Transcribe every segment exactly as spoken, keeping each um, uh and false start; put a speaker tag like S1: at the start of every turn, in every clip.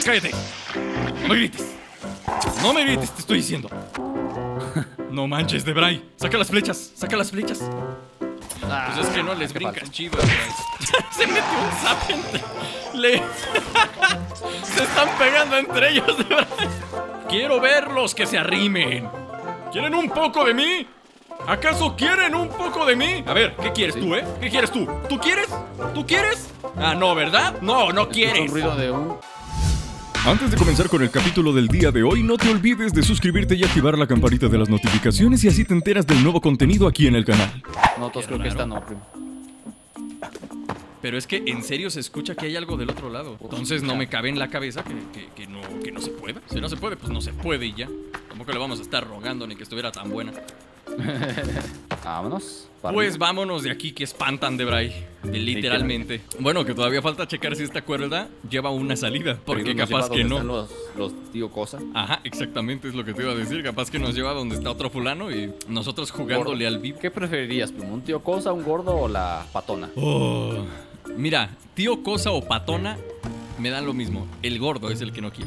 S1: cállate. No me grites. No me grites, te estoy diciendo. No manches, Debray. Saca las flechas, saca las flechas.
S2: Ah,
S1: pues es que no les brincas chido, Debray. Se metió un zap entre... Le... Se están pegando entre ellos, Debray. Quiero verlos que se arrimen. ¿Quieren un poco de mí? ¿Acaso quieren un poco de mí? A ver, ¿qué quieres sí. tú, eh? ¿Qué quieres tú? ¿Tú quieres? ¿Tú quieres? Ah, no, ¿verdad? No, no quieres.
S2: Un ruido de un...
S3: Antes de comenzar con el capítulo del día de hoy, no te olvides de suscribirte y activar la campanita de las notificaciones y así te enteras del nuevo contenido aquí en el canal.
S2: No, todos creo que esta no, primo.
S1: Pero es que en serio se escucha que hay algo del otro lado. Entonces no me cabe en la cabeza que, que, que, no, que no se pueda. Si no se puede, pues no se puede y ya. Tampoco le vamos a estar rogando ni que estuviera tan buena.
S2: Vámonos.
S1: Pues vámonos de aquí que espantan, Debray. Literalmente. Bueno, que todavía falta checar si esta cuerda lleva una salida. Porque capaz que no.
S2: Los, los tío Cosa.
S1: Ajá, exactamente es lo que te iba a decir. Capaz que nos lleva donde está otro fulano y nosotros jugándole
S2: gordo.
S1: Al vivo.
S2: ¿Qué preferirías, primo? ¿Un tío Cosa, un gordo o la patona?
S1: Oh. Mira, tío Cosa o patona me dan lo mismo. El gordo es el que no quiero.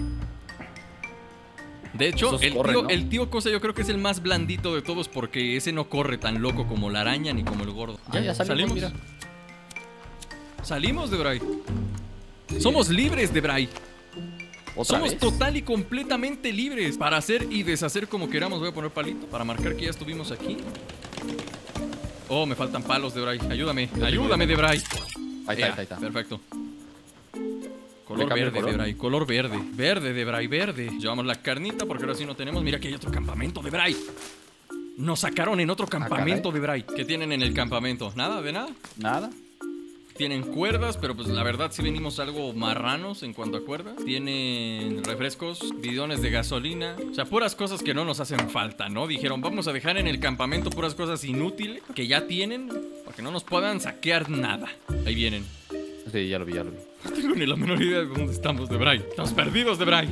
S1: De hecho, el,
S2: corren,
S1: tío,
S2: ¿no?
S1: el tío Cosa yo creo que es el más blandito de todos porque ese no corre tan loco como la araña ni como el gordo.
S2: Ya, ya salimos.
S1: ¿Salimos? Mira. Salimos, Debray. Sí. Somos libres, Debray. Somos vez? total y completamente libres para hacer y deshacer como queramos. Voy a poner palito para marcar que ya estuvimos aquí. Oh, me faltan palos, Debray. Ayúdame, ayúdame, Debray.
S2: Ahí está, ahí está, ahí está.
S1: Perfecto. Color verde, color? Debray, color verde. Verde, Debray, verde. Llevamos la carnita porque ahora sí no tenemos. Mira que hay otro campamento, Debray. Nos sacaron en otro campamento, ah, Debray. ¿Qué tienen en el campamento? ¿Nada? ¿De nada?
S2: Nada.
S1: Tienen cuerdas, pero pues la verdad sí venimos algo marranos en cuanto a cuerdas. Tienen refrescos, bidones de gasolina. O sea, puras cosas que no nos hacen falta, ¿no? Dijeron, vamos a dejar en el campamento puras cosas inútiles que ya tienen para que no nos puedan saquear nada. Ahí vienen.
S2: Sí, ya lo vi, ya lo vi.
S1: No tengo ni la menor idea de dónde estamos, Debray. Estamos perdidos, Debray.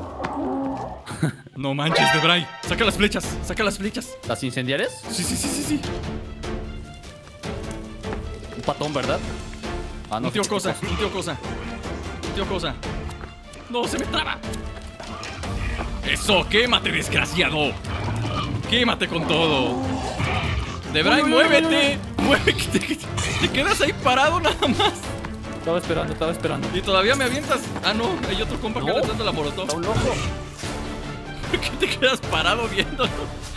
S1: No manches, Debray. Saca las flechas, saca las flechas.
S2: ¿Las incendiarias?
S1: Sí, sí, sí, sí, sí.
S2: Un patón, ¿verdad?
S1: Ah, no. Un tío Cosa, un tío Cosa. Un tío Cosa. No, se me traba. Eso, quémate, desgraciado. Quémate con todo. Debray, uy, muévete. Uy, uy, uy. Muévete. Te, te quedas ahí parado nada más.
S2: Estaba esperando, estaba esperando.
S1: Y todavía me avientas. Ah, no, hay otro compa
S2: no.
S1: que le está dando la molotov.
S2: Está un loco.
S1: ¿Por qué te quedas parado viéndolo?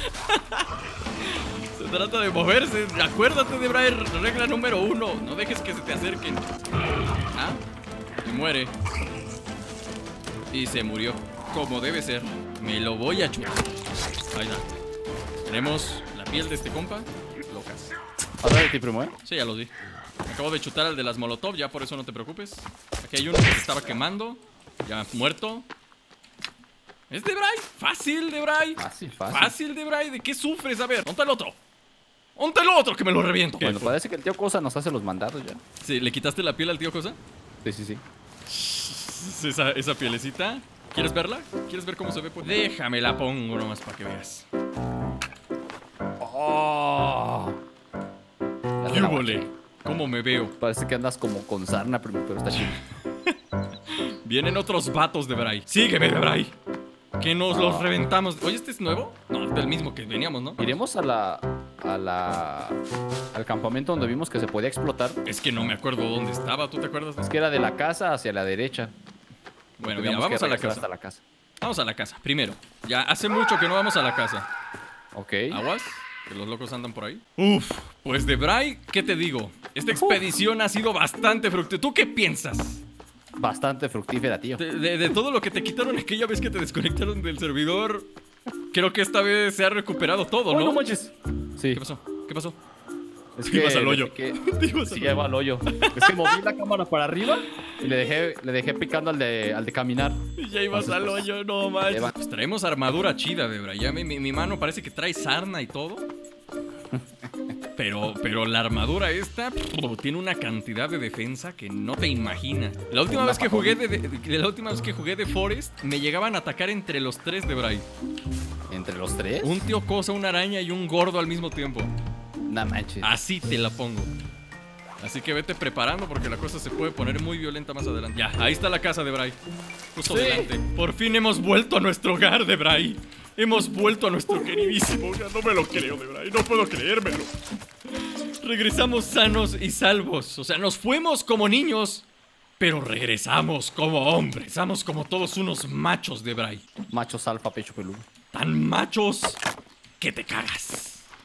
S1: Se trata de moverse. Acuérdate, Debray, regla número uno. No dejes que se te acerquen. Ah, y muere. Y se murió. Como debe ser. Me lo voy a chutar. Ahí está. Tenemos la piel de este compa. Locas.
S2: ¿Atrás de ti, primo, eh?
S1: Sí, ya los vi. Acabo de chutar al de las molotov, ya por eso no te preocupes. Aquí hay uno que se estaba quemando. Ya muerto. ¿Es Debray? Fácil, Debray.
S2: Fácil, fácil.
S1: Fácil, Debray. ¿De qué sufres? A ver, ¿dónde está el otro? ¿Dónde está el otro que me lo reviento?
S2: Bueno, parece que el tío Cosa nos hace los mandados ya.
S1: Sí, ¿le quitaste la piel al tío Cosa?
S2: Sí, sí, sí.
S1: Esa, esa pielecita. ¿Quieres verla? ¿Quieres ver cómo se ve? Pues déjame la pongo nomás para que veas.
S2: Oh.
S1: ¿Qué huele? ¿Cómo me veo?
S2: Parece que andas como con sarna, pero está chido.
S1: Vienen otros vatos, Debray. Sígueme, Debray. Que nos oh. los reventamos. Oye, ¿este es nuevo? No, es del mismo que veníamos, ¿no?
S2: Iremos a la... A la... Al campamento donde vimos que se podía explotar.
S1: Es que no me acuerdo dónde estaba. ¿Tú te acuerdas?
S2: Es que era de la casa hacia la derecha.
S1: Bueno, mira, vamos a la casa.
S2: Hasta la casa.
S1: Vamos a la casa, primero. Ya hace mucho que no vamos a la casa.
S2: Ok.
S1: Aguas. Que los locos andan por ahí. Uf, pues Debray, ¿qué te digo? Esta expedición Uf. ha sido bastante fructífera. ¿Tú qué piensas?
S2: Bastante fructífera, tío.
S1: De, de, de todo lo que te quitaron aquella vez que te desconectaron del servidor, creo que esta vez se ha recuperado todo, ¿no?
S2: Oh, no manches. Sí.
S1: ¿Qué pasó? ¿Qué pasó?
S2: Es
S1: que ibas al hoyo.
S2: Que, sí, iba al hoyo. Es que moví la cámara para arriba y le dejé, le dejé picando al de, al de caminar.
S1: Y ya ibas Entonces, al pues, hoyo, no manches. Pues traemos armadura chida, Debray. Ya mi, mi, mi mano parece que trae sarna y todo. Pero, pero la armadura esta pff, tiene una cantidad de defensa que no te imaginas. La última vez que jugué de, de, de la última vez que jugué de Forest me llegaban a atacar entre los tres, Debray.
S2: ¿Entre los tres?
S1: Un tío Cosa, una araña y un gordo al mismo tiempo.
S2: No manches.
S1: Así te la pongo. Así que vete preparando porque la cosa se puede poner muy violenta más adelante. Ya, ahí está la casa de Bray. Justo
S2: Sí.
S1: delante. Por fin hemos vuelto a nuestro hogar de Bray. Hemos vuelto a nuestro queridísimo hogar. No me lo creo, de Bray. No puedo creérmelo. Regresamos sanos y salvos. O sea, nos fuimos como niños, pero regresamos como hombres. Regresamos como todos unos machos de Bray.
S2: Machos alfa, pecho peludo.
S1: Tan machos que te cagas.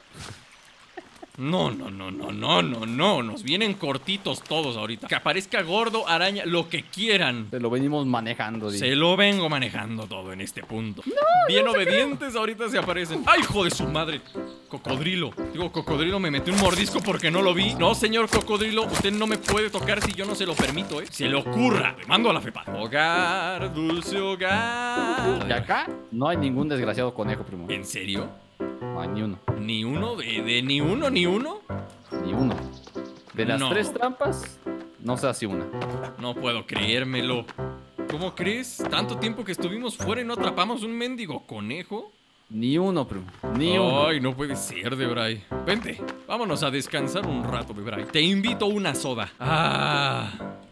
S1: No, no, no, no, no, no, no. Nos vienen cortitos todos ahorita. Que aparezca gordo, araña, lo que quieran.
S2: Te lo venimos manejando, di.
S1: Se lo vengo manejando todo en este punto. Bien obedientes, ahorita se aparecen. ¡Ay, hijo de su madre! Cocodrilo. Digo, cocodrilo me metió un mordisco porque no lo vi. No, señor cocodrilo, usted no me puede tocar si yo no se lo permito, ¿eh? Se le ocurra. Le mando a la fepa. Hogar, dulce hogar.
S2: Y acá no hay ningún desgraciado conejo, primo.
S1: ¿En serio?
S2: No hay ni uno.
S1: ¿Ni uno? ¿De, de ni uno, ni uno?
S2: Ni uno. De las
S1: No.
S2: tres trampas, no sé si una.
S1: No puedo creérmelo. ¿Cómo crees? Tanto tiempo que estuvimos fuera y no atrapamos un mendigo conejo.
S2: Ni uno, primo. Ni uno.
S1: Ay, no puede ser, Debray. Vente, vámonos a descansar un rato, Debray. Te invito a una soda. Ah.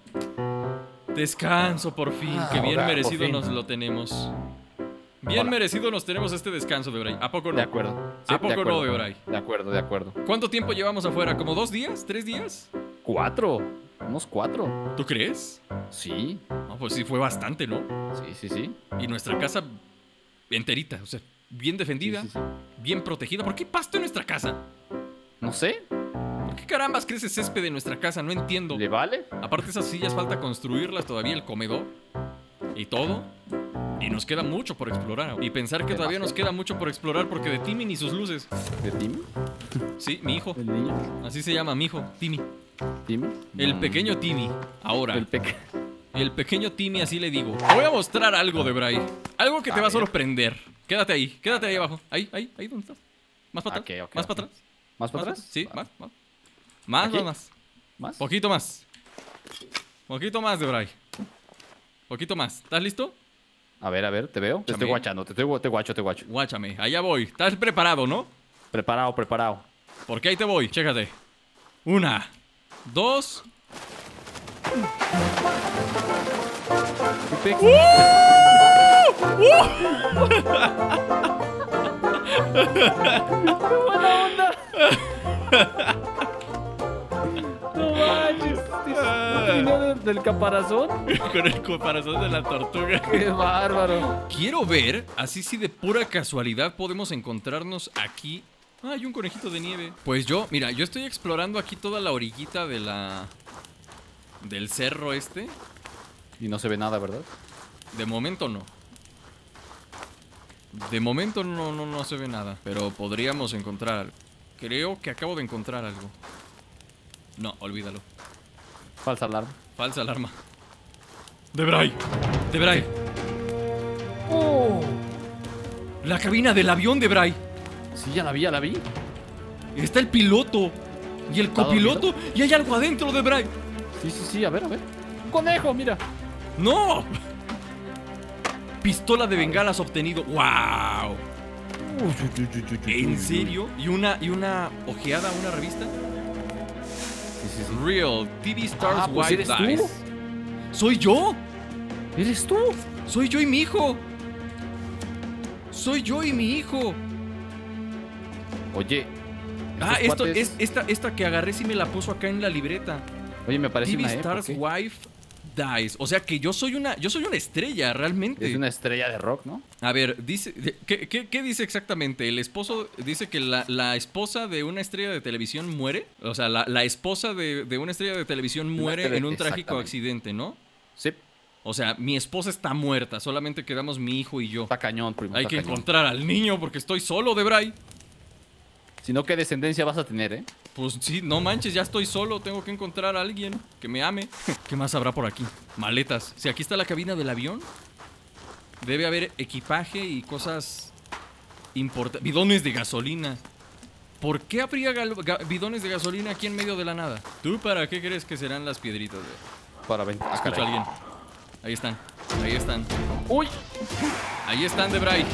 S1: Descanso por fin,
S2: Ah,
S1: que bien
S2: hogar, por
S1: merecido
S2: fin.
S1: nos lo tenemos. Bien
S2: Hola.
S1: merecido nos tenemos este descanso, Debray. ¿A poco no?
S2: De acuerdo. Sí,
S1: ¿A poco
S2: de acuerdo.
S1: no, Debray?
S2: De acuerdo, de acuerdo.
S1: ¿Cuánto tiempo llevamos afuera? ¿Como dos días? ¿Tres días?
S2: Cuatro. Unos cuatro.
S1: ¿Tú crees?
S2: Sí.
S1: No, pues sí, fue bastante, ¿no?
S2: Sí, sí, sí.
S1: Y nuestra casa enterita, o sea, bien defendida,
S2: Sí, sí, sí.
S1: bien protegida. ¿Por qué pasto en nuestra casa?
S2: No sé.
S1: ¿Por qué carambas crece césped en nuestra casa? No entiendo.
S2: ¿Le vale?
S1: Aparte esas sillas falta construirlas todavía, el comedor y todo. Y nos queda mucho por explorar. Y pensar que todavía nos queda mucho por explorar porque de Timmy ni sus luces.
S2: ¿De Timmy?
S1: Sí, mi hijo.
S2: ¿El niño?
S1: Así se llama mi hijo, Timmy.
S2: ¿Timmy?
S1: El
S2: Mm.
S1: pequeño Timmy. Ahora,
S2: El
S1: el,
S2: pequeño.
S1: pequeño Timmy, así le digo. Te voy a mostrar algo, Debray. Algo que te
S2: A
S1: va a
S2: ver.
S1: sorprender. Quédate ahí, quédate ahí abajo. Ahí, ahí, ahí donde estás. Más para atrás.
S2: Ok, ok,
S1: más
S2: ok.
S1: para atrás.
S2: ¿Más para
S1: Más
S2: atrás?
S1: Sí,
S2: Va.
S1: más, más. Más,
S2: ¿Aquí?
S1: más, más.
S2: ¿Más?
S1: Poquito más. Poquito más, Debray. Poquito más. ¿Estás listo?
S2: A ver, a ver, te veo. Te
S1: Chame.
S2: estoy guachando, te, estoy, te guacho, te guacho.
S1: Guáchame, allá voy. ¿Estás preparado, no?
S2: Preparado, preparado.
S1: Porque ahí te voy, chécate. Una, dos.
S2: ¿Qué buena onda! No manches. ¿No vino de- del caparazón?
S1: Con el caparazón de la tortuga.
S2: ¡Qué bárbaro!
S1: Quiero ver, así si de pura casualidad podemos encontrarnos aquí. Ah, hay un conejito de nieve. Pues yo, mira, yo estoy explorando aquí toda la orillita de la... del cerro este.
S2: Y no se ve nada, ¿verdad?
S1: De momento no. De momento no, no, no se ve nada. Pero podríamos encontrar algo. Creo que acabo de encontrar algo. No, olvídalo.
S2: Falsa alarma.
S1: Falsa alarma. Debray. Debray.
S2: ¡Oh!
S1: La cabina del avión, Debray.
S2: Sí, ya la vi, ya la vi.
S1: Está el piloto. Y el
S2: ¿Está
S1: copiloto. Y hay algo adentro, Debray.
S2: Sí, sí, sí, a ver, a ver. ¡Un conejo, mira!
S1: ¡No! Pistola de bengalas obtenido. ¡Wow! ¿En serio? ¿Y una, y una ojeada a una revista?
S2: Sí, sí, sí.
S1: Real T V Stars
S2: Ah, pues
S1: White
S2: eres tú.
S1: Dice. ¡Soy yo!
S2: ¿Eres tú?
S1: ¡Soy yo y mi hijo! ¡Soy yo y mi hijo!
S2: Oye.
S1: Ah,
S2: estos
S1: esto
S2: cuates-
S1: es esta, esta que agarré sí me la puso acá en la libreta.
S2: Oye, me parece
S1: T V
S2: una E, ¿por
S1: Stars
S2: qué?
S1: Wife Dice. O sea que yo soy una. Yo soy una estrella, realmente.
S2: Es una estrella de rock, ¿no?
S1: A ver, dice. ¿Qué, qué, qué dice exactamente? El esposo dice que la, la esposa de una estrella de televisión muere. O sea, la, la esposa de, de una estrella de televisión muere
S2: estrella-
S1: en un trágico
S2: exactamente.
S1: accidente, ¿no?
S2: Sí.
S1: O sea, mi esposa está muerta. Solamente quedamos mi hijo y yo.
S2: Está cañón, primo.
S1: Hay
S2: está
S1: que
S2: cañón.
S1: encontrar al niño porque estoy solo, Debray.
S2: Si no, ¿qué descendencia vas a tener, eh?
S1: Pues sí, no manches, ya estoy solo. Tengo que encontrar a alguien que me ame. ¿Qué más habrá por aquí? Maletas. Si aquí está la cabina del avión, debe haber equipaje y cosas importantes. Bidones de gasolina. ¿Por qué habría gal- ga- bidones de gasolina aquí en medio de la nada? ¿Tú para qué crees que serán las piedritas? De...
S2: Para ver. Ah,
S1: Escucho a
S2: caray.
S1: alguien. Ahí están. Ahí están.
S2: ¡Uy!
S1: Ahí están, Debray.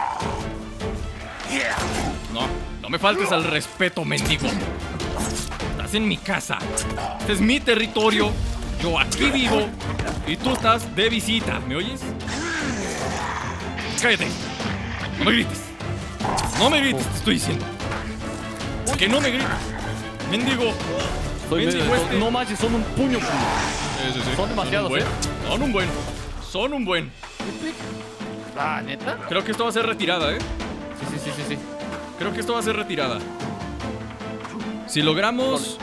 S1: No, no me faltes al respeto, mendigo. Estás en mi casa. Este es mi territorio. Yo aquí vivo. Y tú estás de visita. ¿Me oyes? Cállate. No me grites. No me grites, te estoy diciendo. Que no me grites. Mendigo.
S2: Estoy
S1: Mendigo
S2: medio-
S1: este.
S2: No manches, son un puño. puño.
S1: Sí, sí, sí.
S2: Son demasiados,
S1: un buen.
S2: ¿eh?
S1: Son un buen. Son un buen.
S2: Ah, ¿neta?
S1: Creo que esto va a ser retirada, ¿eh?
S2: Sí, sí, sí, sí, sí.
S1: Creo que esto va a ser retirada. Si logramos...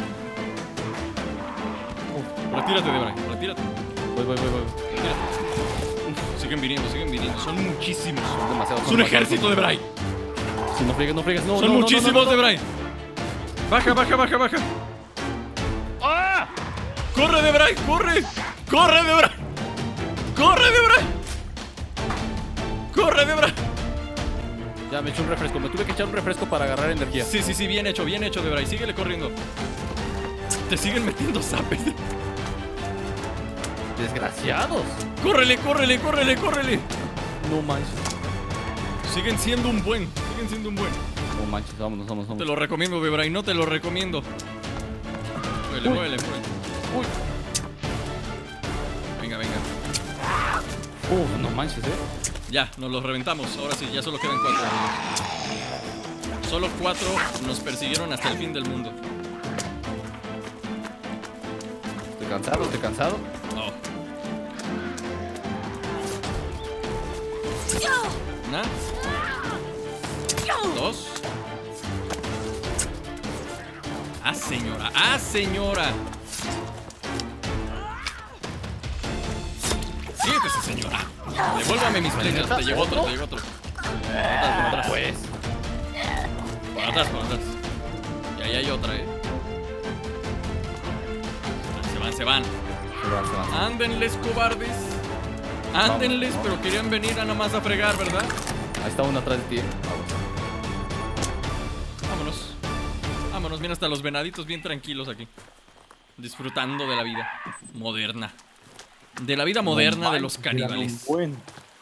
S1: Retírate, Debray. Retírate.
S2: Voy, voy, voy, voy.
S1: Retírate. Uf, siguen viniendo, siguen viniendo. Son muchísimos.
S2: Son demasiados.
S1: Es un ejército, Debray.
S2: Si no friegues, no friegues. No,
S1: Son
S2: no, no,
S1: muchísimos,
S2: no, no, no.
S1: Debray. Baja, baja, baja, baja.
S2: ¡Ah!
S1: ¡Corre, Debray! ¡Corre! ¡Corre, Debray! ¡Corre, Debray! ¡Corre, Debray!
S2: Ya me eché un refresco. Me tuve que echar un refresco para agarrar energía.
S1: Sí, sí, sí, bien hecho, bien hecho, Debray. Síguele corriendo. Te siguen metiendo zapes.
S2: Desgraciados.
S1: ¡Córrele, córrele, córrele, córrele!
S2: No manches.
S1: Siguen siendo un buen, siguen siendo un buen.
S2: No manches, vámonos, vámonos,
S1: Te
S2: vámonos.
S1: lo recomiendo, Debray, no te lo recomiendo. Muévele,
S2: Uy.
S1: muévele, muévele.
S2: Uy.
S1: Venga, venga.
S2: Uh, no manches, eh.
S1: Ya, nos los reventamos. Ahora sí, ya solo quedan cuatro. amigos. Solo cuatro nos persiguieron hasta el fin del mundo.
S2: Estoy cansado, estoy cansado.
S1: Oh. Una. Dos. Ah, señora. Ah, señora. Siéntese, señora. Devuélvame mis prendas. Te llegó otro, te llegó otro. Por atrás, por
S2: Pues.
S1: atrás. Por atrás, por atrás. Y ahí hay otra, eh. Se van, se van.
S2: Se va, se va.
S1: Ándenles, cobardes. Ándenles, pero querían venir a nada más a fregar, ¿verdad?
S2: Ahí está uno atrás de ti. eh.
S1: Vámonos. Vámonos, mira, hasta los venaditos bien tranquilos aquí. Disfrutando de la vida moderna. De la vida moderna de los caníbales.
S2: Buen.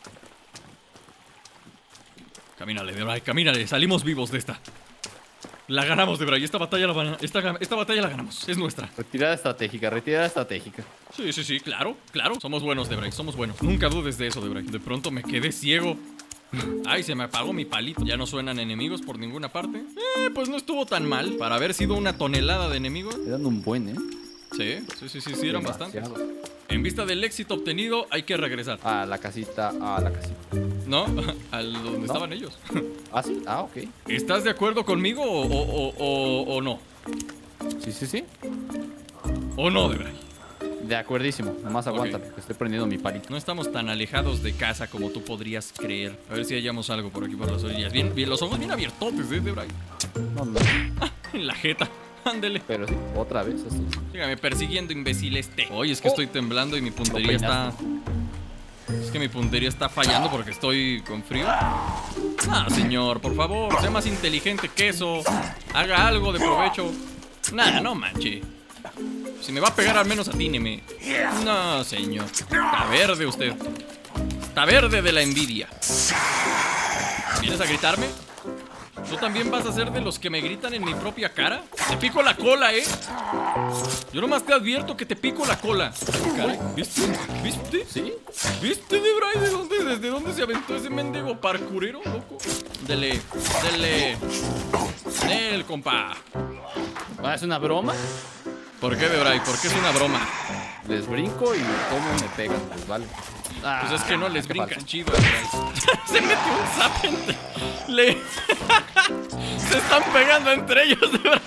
S1: Camínale, Debray, camínale. Salimos vivos de esta. La ganamos, Debray. Esta batalla la, van- esta, esta batalla la ganamos. Es nuestra.
S2: Retirada estratégica, retirada estratégica.
S1: Sí, sí, sí, claro, claro. Somos buenos, Debray, somos buenos. Nunca dudes de eso, Debray. De pronto me quedé ciego. Ay, se me apagó mi palito. Ya no suenan enemigos por ninguna parte. Eh, pues no estuvo tan mal. Para haber sido una tonelada de enemigos.
S2: Eran un buen, eh.
S1: Sí, sí, sí, sí, sí, eran bastantes.
S2: Demasiado.
S1: En vista del éxito obtenido, hay que regresar.
S2: A la casita, a la casita.
S1: ¿No? Al donde
S2: ¿No?
S1: estaban ellos.
S2: ¿Ah, sí? Ah, ok.
S1: ¿Estás de acuerdo conmigo o, o, o, o, o no?
S2: Sí, sí, sí.
S1: ¿O no, Debray?
S2: De acuerdísimo. Nomás aguanta, porque estoy prendiendo mi palito.
S1: No estamos tan alejados de casa como tú podrías creer. A ver si hallamos algo por aquí por las orillas. Bien, bien, los ojos bien abiertotes, ¿eh, Debray?
S2: No, no.
S1: En la jeta. Ándele.
S2: Pero sí, otra vez así.
S1: Sígame persiguiendo, imbécil este. Oye, es que
S2: Oh.
S1: estoy temblando y mi puntería
S2: Lo
S1: está... Es que mi puntería está fallando porque estoy con frío. Ah, señor, por favor, sea más inteligente que eso. Haga algo de provecho. Nada, no manche. Si me va a pegar, al menos atíneme. No, señor. Está verde usted. Está verde de la envidia. ¿Vienes a gritarme? ¿Tú también vas a ser de los que me gritan en mi propia cara? Te pico la cola, ¿eh? Yo nomás te advierto que te pico la cola. Caray, ¿viste? ¿Viste?
S2: ¿Sí?
S1: ¿Viste, Debray? ¿De dónde, desde dónde se aventó ese mendigo parkurero, loco? Dele, dele. Nel, compa.
S2: Ah, ¿es una broma?
S1: ¿Por qué, Debray? ¿Por qué es una broma?
S2: Les brinco y cómo me pegan, pues vale. Ah,
S1: Pues es que no les
S2: qué
S1: brincas
S2: falso.
S1: chido, Debray. Se metió un zap entre... Le... Se están pegando entre ellos, Debray.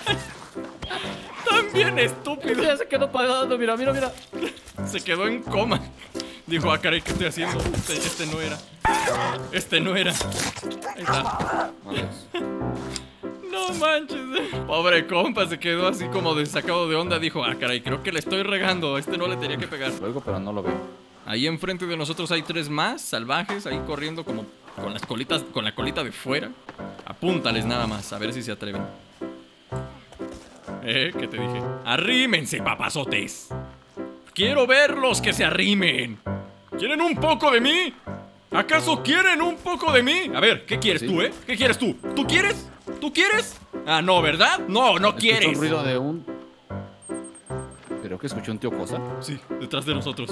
S1: Están bien estúpidos.
S2: Ya se quedó pagando, mira, mira, mira.
S1: Se quedó en coma. Dijo, ah, caray, ¿qué estoy haciendo? Este, este no era. Este no era. Ahí está.
S2: Adiós.
S1: No manches. Pobre compa, se quedó así como de sacado de onda. Dijo, ah, caray, creo que le estoy regando. Este no le tenía que pegar.
S2: Luego, pero no lo veo.
S1: Ahí enfrente de nosotros hay tres más salvajes, ahí corriendo como con las colitas, con la colita de fuera. Apúntales nada más, a ver si se atreven. ¿Eh? ¿Qué te dije? ¡Arrímense, papazotes! ¡Quiero verlos que se arrimen! ¿Quieren un poco de mí? ¿Acaso quieren un poco de mí? A ver, ¿qué quieres
S2: Sí.
S1: tú, eh? ¿Qué quieres tú? ¿Tú quieres? ¿Tú quieres? Ah, no, ¿verdad? No, no
S2: Escucho
S1: quieres.
S2: un ruido de un... Creo que escuché un tío cosa.
S1: Sí, detrás de nosotros.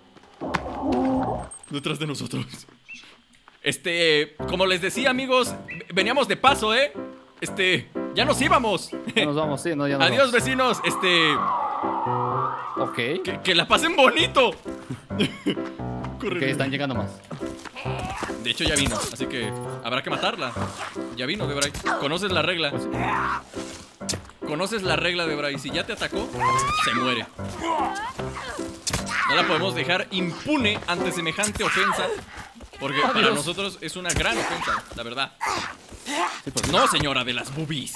S1: Detrás de nosotros. Este, como les decía, amigos, veníamos de paso, ¿eh? Este, ya nos íbamos.
S2: Ya nos vamos, sí, no, ya nos
S1: Adiós,
S2: vamos.
S1: vecinos. Este,
S2: Ok.
S1: que, que la pasen bonito. Corre.
S2: Ok, están llegando más.
S1: De hecho, ya vino, así que habrá que matarla. Ya vino, Debray. Conoces la regla. Conoces la regla, Debray. Si ya te atacó, se muere. No la podemos dejar impune ante semejante ofensa. Porque
S2: Adiós.
S1: para nosotros es una gran ofensa, la verdad.
S2: Sí, pues,
S1: No, señora de las boobies.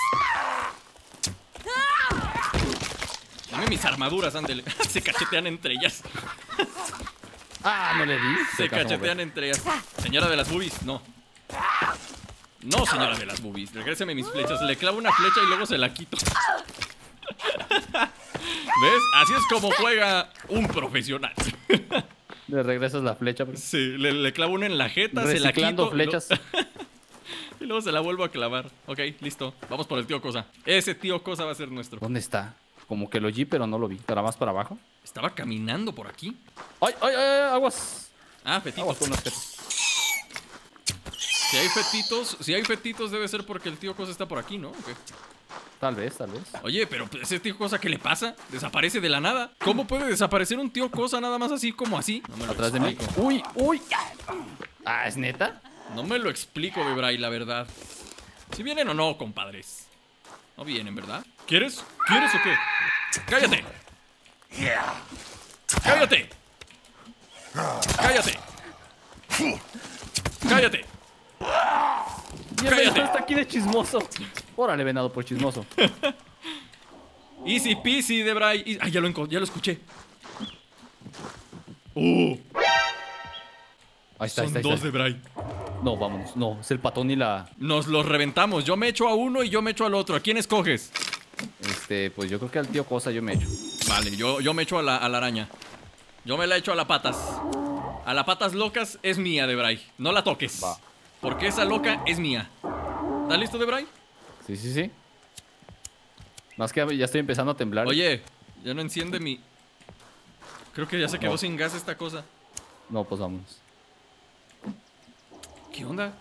S1: Dame mis armaduras, ándele. Se cachetean entre ellas.
S2: Ah, no le di.
S1: Se
S2: alcanzó a
S1: cachetean
S2: mover.
S1: entre ellas. Señora de las boobies, no. No, señora de las boobies. Regréseme mis flechas. Le clavo una flecha y luego se la quito. ¿Ves? Así es como juega un profesional.
S2: Le regresas la flecha. Bro.
S1: Sí, le, le clavo una en la jeta, se la
S2: Reciclando
S1: quito.
S2: flechas.
S1: lo- Y luego se la vuelvo a clavar. Ok, listo. Vamos por el tío Cosa. Ese tío Cosa va a ser nuestro.
S2: ¿Dónde está? Como que lo vi, pero no lo vi. ¿Para más para abajo?
S1: Estaba caminando por aquí.
S2: ¡Ay, ay, ay! ¡Aguas!
S1: Ah, fetitos.
S2: Aguas con los fetos.
S1: Si hay fetitos, si hay fetitos debe ser porque el tío Cosa está por aquí, ¿no? Ok.
S2: Tal vez, tal vez.
S1: Oye, pero ese tío Cosa, ¿qué le pasa? Desaparece de la nada. ¿Cómo puede desaparecer un tío Cosa nada más así como así? No me lo
S2: Atrás de mí.
S1: explico.
S2: ¡Uy, uy! Ah, ¿es neta?
S1: No me lo explico, Debray, la verdad. ¿Si vienen o no, compadres? No vienen, ¿verdad? ¿Quieres? ¿Quieres o qué? ¡Cállate! ¡Cállate! ¡Cállate! ¡Cállate!
S2: Bienvenido,
S1: ¡Cállate!
S2: está aquí de chismoso. Órale, venado, por chismoso.
S1: Easy peasy, Debray. Easy- Ay, ya lo, enco- ya lo escuché. ¡Uh!
S2: Ahí está, ahí
S1: Son
S2: está, ahí
S1: dos,
S2: está.
S1: Debray.
S2: No, vámonos. No, es el patón y la...
S1: Nos los reventamos. Yo me echo a uno y yo me echo al otro. ¿A quién escoges?
S2: Este, pues yo creo que al tío Cosa yo me echo.
S1: Vale, yo, yo me echo a la, a la araña. Yo me la echo a la patas. A la patas locas es mía, Debray. No la toques.
S2: Va.
S1: Porque esa loca es mía. ¿Estás listo, Debray?
S2: Sí, sí, sí. Más que ya estoy empezando a temblar.
S1: Oye, ya no enciende mi... Creo que ya se quedó
S2: No.
S1: sin gas esta cosa.
S2: No, pues vámonos.
S1: ¿Qué onda?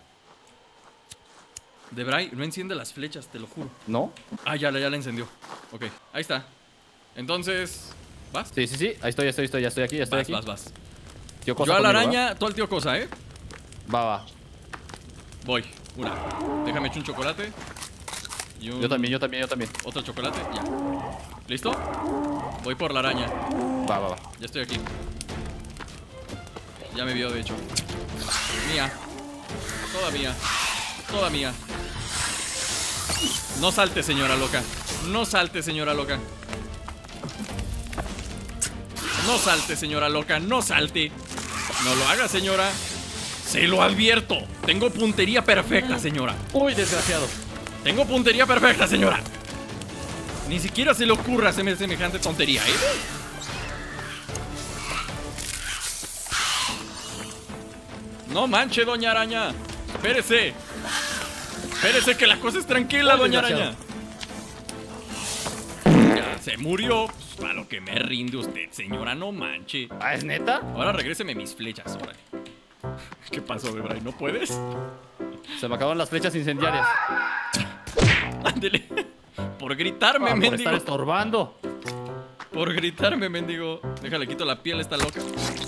S1: Debray, no enciende las flechas, te lo juro.
S2: ¿No?
S1: Ah, ya, la- ya la encendió. Ok, ahí está. Entonces... ¿Vas?
S2: Sí, sí, sí. Ahí estoy, ya estoy, estoy, ya estoy aquí, ya estoy
S1: Vas,
S2: aquí.
S1: vas, vas.
S2: Tío Cosa
S1: Yo a la
S2: conmigo,
S1: araña, tú al tío Cosa, ¿eh?
S2: Va, va.
S1: Voy. Una. Déjame echar un chocolate. Y un...
S2: Yo también, yo también, yo también.
S1: Otro chocolate, ya. ¿Listo? Voy por la araña.
S2: Va, va, va.
S1: Ya estoy aquí. Ya me vio, de hecho. Mía. Toda mía. Toda mía. No salte, señora loca. No salte, señora loca. No salte, señora loca. No salte. No lo haga, señora. Se lo advierto. Tengo puntería perfecta, señora.
S2: Uy, desgraciado.
S1: Tengo puntería perfecta, señora. Ni siquiera se le ocurra hacerme semejante tontería, ¿eh? No manche, doña araña. Espérese. Espérese que la cosa es tranquila,
S2: Uy,
S1: doña
S2: desgraciado.
S1: araña. Ya se murió. Pues, a lo que me rinde usted, señora, no manche.
S2: Ah, ¿es neta?
S1: Ahora regréseme mis flechas, órale. ¿Qué pasó, Debray? ¿No puedes?
S2: Se me acaban las flechas incendiarias.
S1: Ándele. Por gritarme,
S2: Ah, por
S1: mendigo.
S2: estar estorbando.
S1: Por gritarme, mendigo. Déjale, quito la piel a esta loca.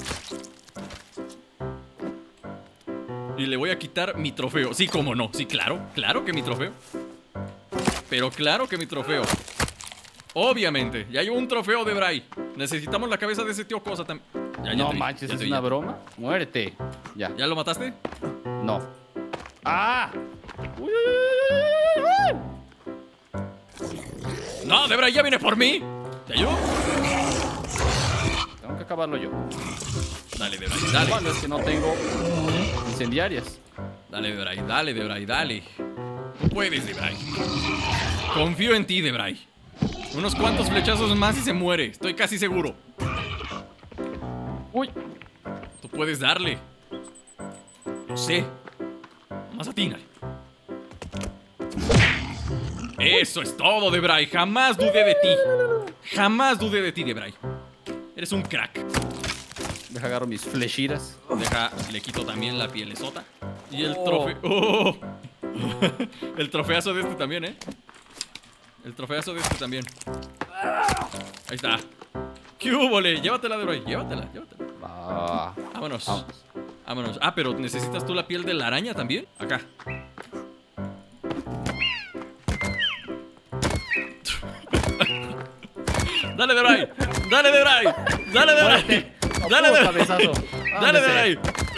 S1: Y le voy a quitar mi trofeo. Sí, cómo no. Sí, claro. Claro que mi trofeo. Pero claro que mi trofeo. Obviamente. Ya hay un trofeo de Bray. Necesitamos la cabeza de ese tío Cosa también. Ya, ya
S2: No
S1: te vi,
S2: manches,
S1: ya
S2: ¿es
S1: te vi,
S2: una
S1: ya.
S2: broma? Muérete. Ya.
S1: ¿Ya lo mataste?
S2: No. ¡Ah! Uy, uy, uy, uy, uy, uy.
S1: No, de Bray ya viene por mí. ¿Te ayudo?
S2: Tengo que acabarlo yo.
S1: Dale, de Bray, dale.
S2: Bueno, es que no tengo incendiarias.
S1: Dale, Debray, dale, Debray, dale. Tú puedes, Debray. Confío en ti, Debray. Unos cuantos flechazos más y se muere. Estoy casi seguro.
S2: Uy.
S1: Tú puedes darle. Lo sé. Más atínale. Eso es todo, Debray. Jamás dudé de ti. Jamás dudé de ti, Debray. Eres un crack.
S2: Deja agarro mis flechitas.
S1: Deja, le quito también la pielesota. Y el
S2: Oh.
S1: trofeo. ¡Oh! El trofeazo de este también, ¿eh? El trofeazo de este también. Ahí está. ¿Qué húbole? Llévatela de hoy. Llévatela, llévatela.
S2: Ah,
S1: Vámonos.
S2: vamos.
S1: Vámonos. Ah, pero ¿necesitas tú la piel de la araña también? Acá. Dale, Debray. Dale, Debray. Dale, Debray. Dale,
S2: Puro
S1: Debray.
S2: cabezazo.
S1: Dale,
S2: Ándese.
S1: Debray.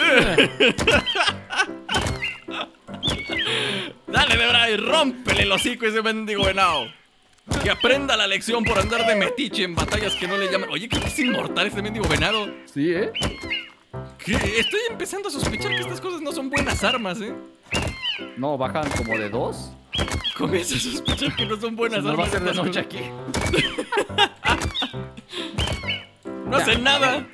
S1: Dale, Debray. Rómpele el hocico a ese mendigo venado. Que aprenda la lección por andar de metiche en batallas que no le llaman. Oye, creo que es inmortal este mendigo venado.
S2: Sí, ¿eh?
S1: ¿Qué? Estoy empezando a sospechar que estas cosas no son buenas armas, ¿eh?
S2: No, bajan como de dos.
S1: Comienzo a sospechar que no son buenas
S2: No va a
S1: armas.
S2: ser de
S1: estas
S2: noche
S1: cosas.
S2: aquí.
S1: No hacen nada.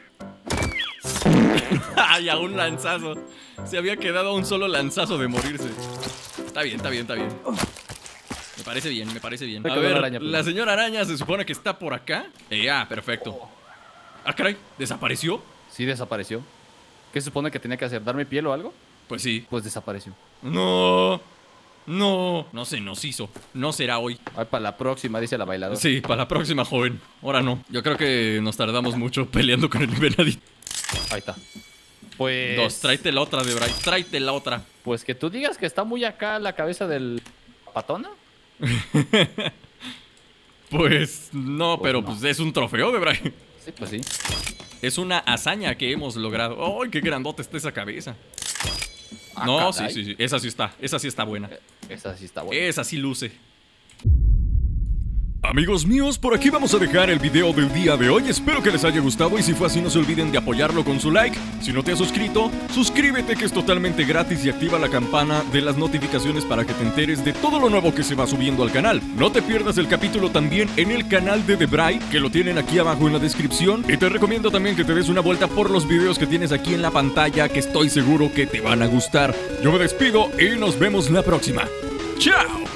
S1: Ay, a un lanzazo. Se había quedado a un solo lanzazo de morirse. Está bien, está bien, está bien. Me parece bien, me parece bien.
S2: Me
S1: A
S2: quedó
S1: ver,
S2: la araña, pues.
S1: la señora araña se supone que está por acá. Eh, ah, perfecto. Ah, caray, ¿desapareció?
S2: Sí, desapareció. ¿Qué se supone que tenía que hacer? ¿Darme piel o algo?
S1: Pues sí.
S2: Pues desapareció.
S1: No, no, no se nos hizo. No será hoy.
S2: Ay, para la próxima, dice la bailadora.
S1: Sí, para la próxima, joven. Ahora no. Yo creo que nos tardamos mucho peleando con el venadito.
S2: Ahí está. Pues.
S1: Dos, tráete la otra, Debray. Tráete la otra.
S2: Pues que tú digas que está muy acá la cabeza del patona.
S1: Pues no,
S2: Pues
S1: pero
S2: no.
S1: pues es un trofeo, Debray.
S2: Sí, pues sí.
S1: Es una hazaña que hemos logrado. ¡Ay, qué grandota está esa cabeza!
S2: Ah,
S1: No, sí,
S2: caray.
S1: sí, sí. Esa sí está. Esa sí está buena.
S2: Esa sí está buena.
S1: Esa sí luce.
S3: Amigos míos, por aquí vamos a dejar el video del día de hoy. Espero que les haya gustado y si fue así no se olviden de apoyarlo con su like. Si no te has suscrito, suscríbete que es totalmente gratis y activa la campana de las notificaciones para que te enteres de todo lo nuevo que se va subiendo al canal. No te pierdas el capítulo también en el canal de Debray, que lo tienen aquí abajo en la descripción. Y te recomiendo también que te des una vuelta por los videos que tienes aquí en la pantalla, que estoy seguro que te van a gustar. Yo me despido y nos vemos la próxima. ¡Chao!